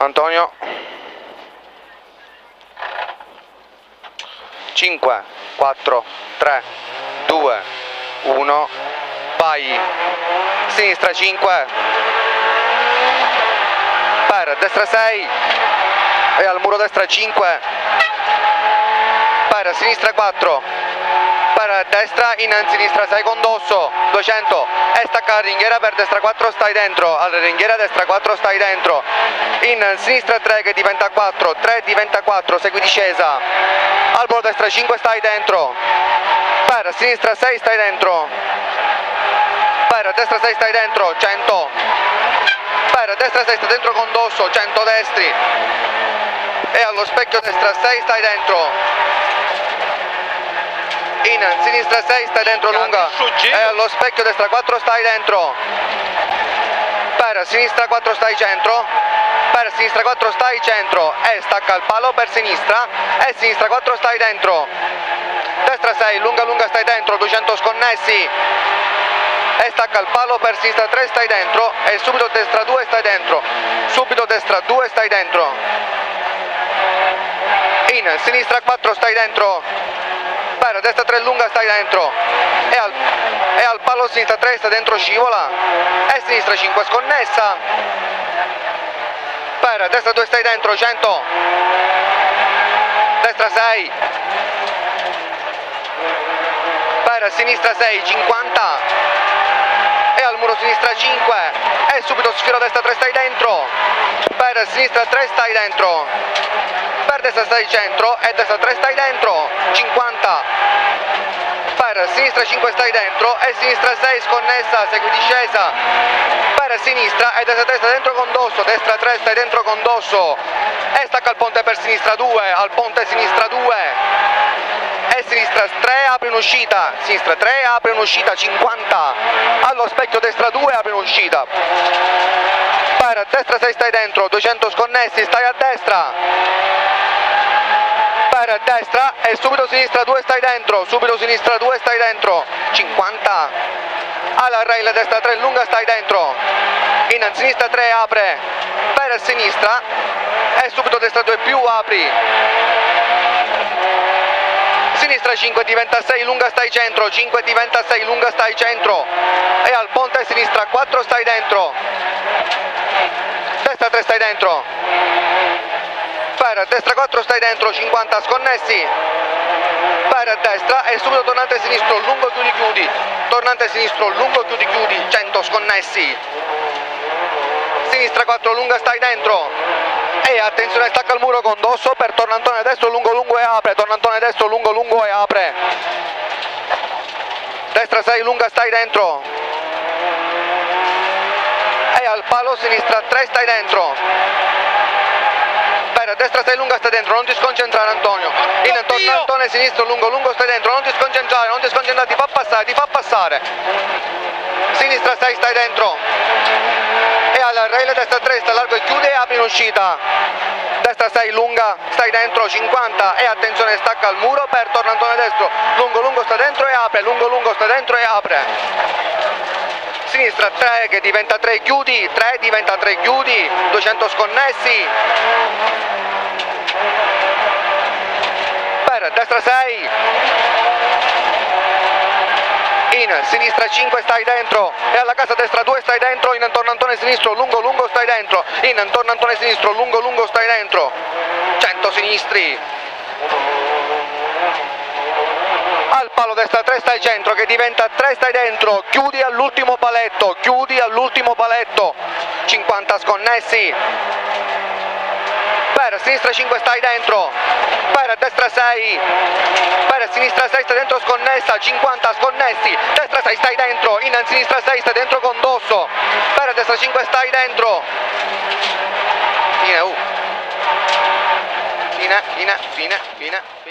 Antonio. 5, 4, 3, 2, 1, vai. Sinistra 5, per destra 6 e al muro destra 5, per sinistra 4, per destra in sinistra 6 con dosso 200 e stacca la ringhiera, per destra 4 stai dentro, alla ringhiera destra 4 stai dentro, in sinistra 3 che diventa 4, 3 diventa 4, segui discesa, al muro destra 5 stai dentro, per sinistra 6 stai dentro, per destra 6 stai dentro 100, per destra 6 stai dentro con dosso 100 destri e allo specchio destra 6 stai dentro, in sinistra 6 stai dentro lunga e allo specchio destra 4 stai dentro, per sinistra 4 stai centro, per sinistra 4 stai centro e stacca il palo per sinistra e sinistra 4 stai dentro, destra 6 lunga lunga stai dentro 200 sconnessi e stacca il palo per sinistra 3 stai dentro e subito destra 2 stai dentro, subito destra 2 stai dentro, in sinistra 4 stai dentro, per destra 3 lunga stai dentro e al palo sinistra 3 stai dentro scivola e sinistra 5 sconnessa, per destra 2 stai dentro 100, destra 6, per sinistra 6 50 e al muro sinistra 5 e subito sfilo destra 3 stai dentro, per sinistra 3 stai dentro, per destra 6 centro e destra 3 stai dentro 50, per sinistra 5 stai dentro e sinistra 6 sconnessa, segui discesa, per sinistra e destra 3 stai dentro con dosso, destra 3 stai dentro con dosso e stacca il ponte per sinistra 2, al ponte sinistra 2 e sinistra 3 apre un'uscita, sinistra 3 apre un'uscita 50, allo specchio destra 2 apre un'uscita, per destra 6 stai dentro 200 sconnessi, stai a destra, per destra e subito sinistra 2 stai dentro, subito sinistra 2 stai dentro 50, alla rail destra 3 lunga stai dentro, in sinistra 3 apre per sinistra e subito destra 2 più apri, sinistra 5 diventa 6 lunga stai centro, 5 diventa 6 lunga stai centro e al ponte sinistra 4 stai dentro, destra 3 stai dentro, per destra 4 stai dentro 50 sconnessi, per destra e subito tornante sinistro lungo chiudi chiudi, tornante sinistro lungo chiudi chiudi 100 sconnessi, sinistra 4 lunga stai dentro e attenzione stacca il muro con dosso per tornantone destro lungo lungo e apre, tornantone destro lungo lungo e apre, destra 6 lunga stai dentro e al palo sinistra 3 stai dentro, per destra 6 lunga stai dentro, non ti sconcentrare Antonio, in tornantone sinistro lungo lungo stai dentro, non ti sconcentrare, non ti sconcentrare, ti fa passare, sinistra 6 stai dentro e al rail destra 3 sta largo e chiude e apri in uscita, destra 6 lunga stai dentro 50 e attenzione stacca al muro per tornantone destro lungo lungo sta dentro e apre, lungo lungo sta dentro e apre, sinistra 3 che diventa 3 chiudi, 3 diventa 3 chiudi 200 sconnessi, per destra 6, in sinistra 5 stai dentro e alla casa destra 2 stai dentro, in tornantone sinistro lungo lungo stai dentro, in tornantone sinistro lungo lungo stai dentro 100 sinistri, al palo destra 3 stai centro che diventa 3 stai dentro, chiudi all'ultimo paletto 50 sconnessi, per sinistra 5 stai dentro, per destra 6, per sinistra 6 stai dentro sconnessa, 50 sconnessi, destra 6 stai dentro, in sinistra 6 stai dentro con dosso, per destra 5 stai dentro, fine, fine.